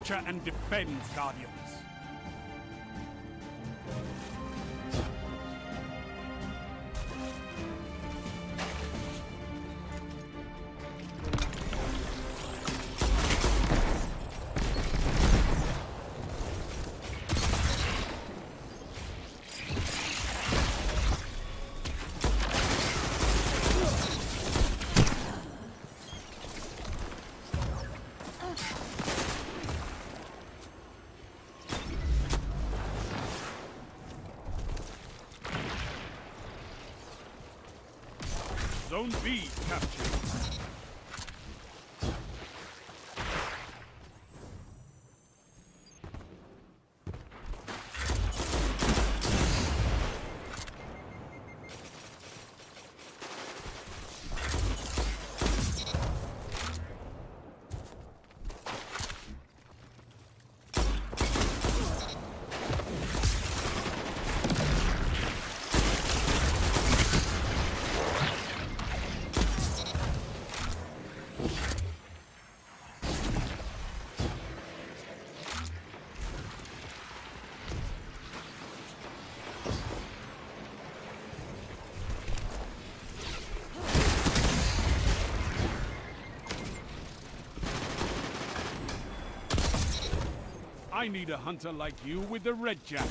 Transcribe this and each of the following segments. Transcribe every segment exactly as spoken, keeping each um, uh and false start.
Capture and defend, Guardians. Zone B captured. I need a hunter like you with the red jacket.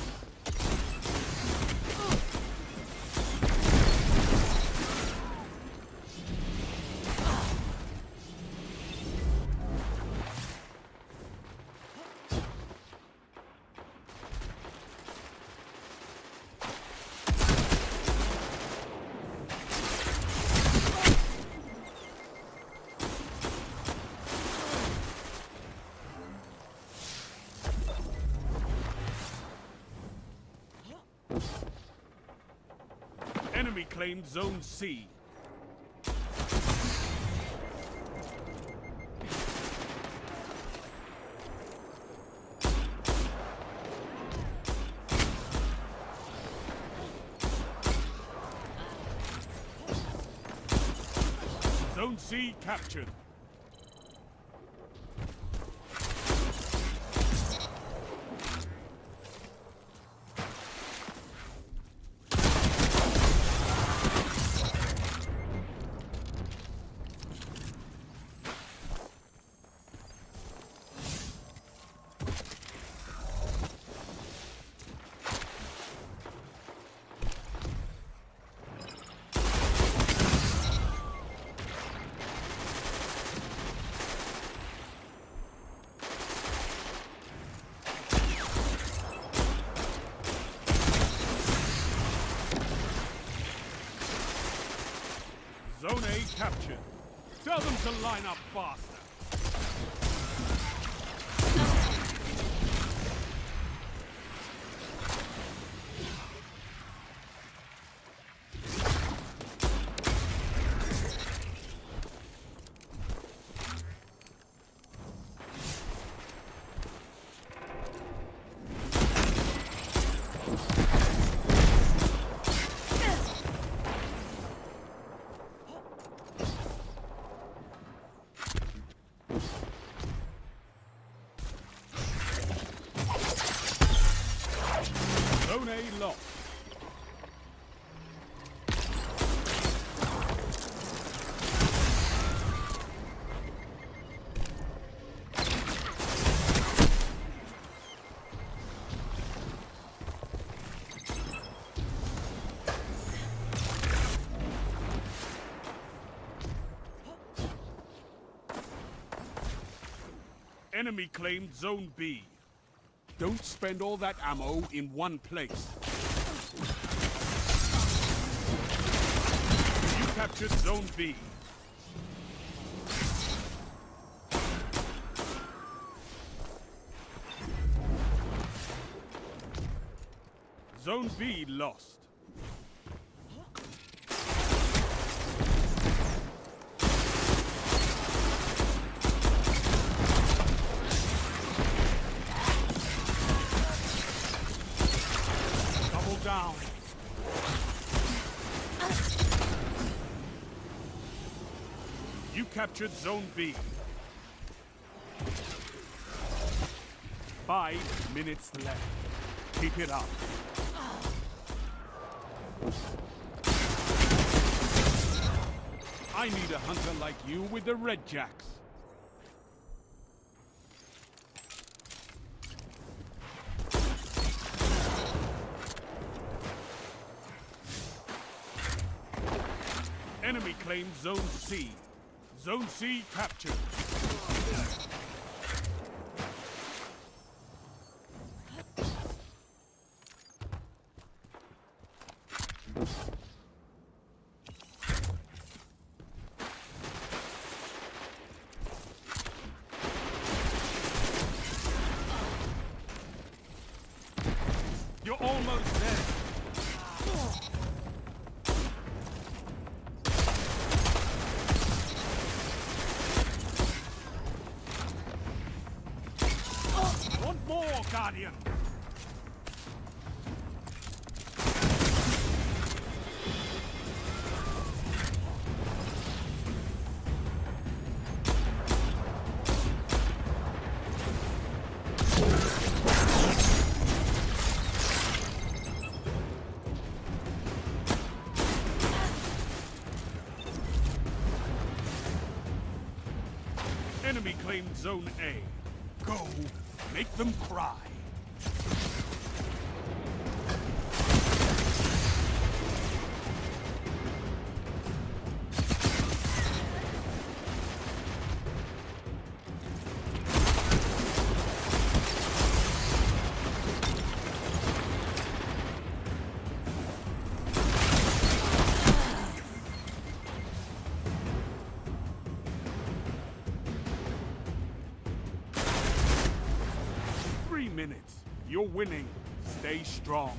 Enemy claimed Zone C. Zone C captured. Zone A captured. Tell them to line up faster. Zone A lost. Enemy claimed Zone B. Don't spend all that ammo in one place. You captured Zone B. Zone B lost. Down. You captured Zone B. Five minutes left. Keep it up. I need a hunter like you with the Red Jacks. Enemy claims Zone C. Zone C captured. You're almost there. Want more, Guardian? Enemy claimed Zone A. Go, make them cry. Three minutes. You're winning. Stay strong.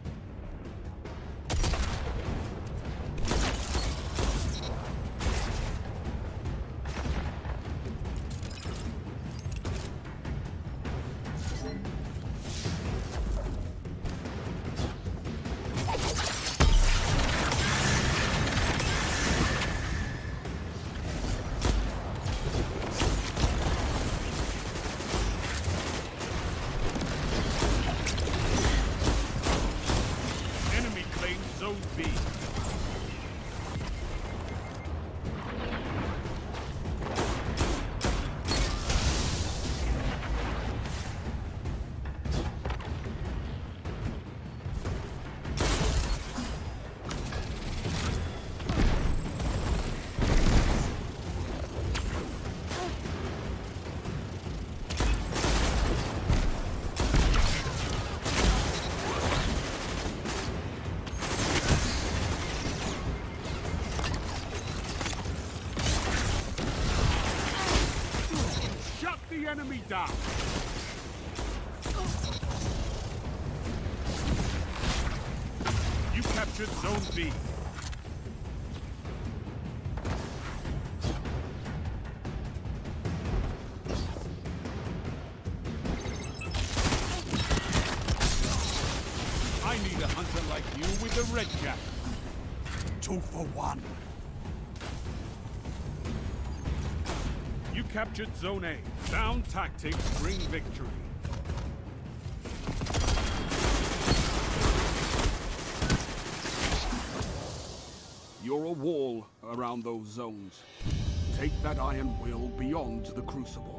Zone B. The enemy down. You captured Zone B. I need a hunter like you with the Red Jack. Two for one. You captured Zone A. Sound tactics bring victory. You're a wall around those zones. Take that iron will beyond the Crucible.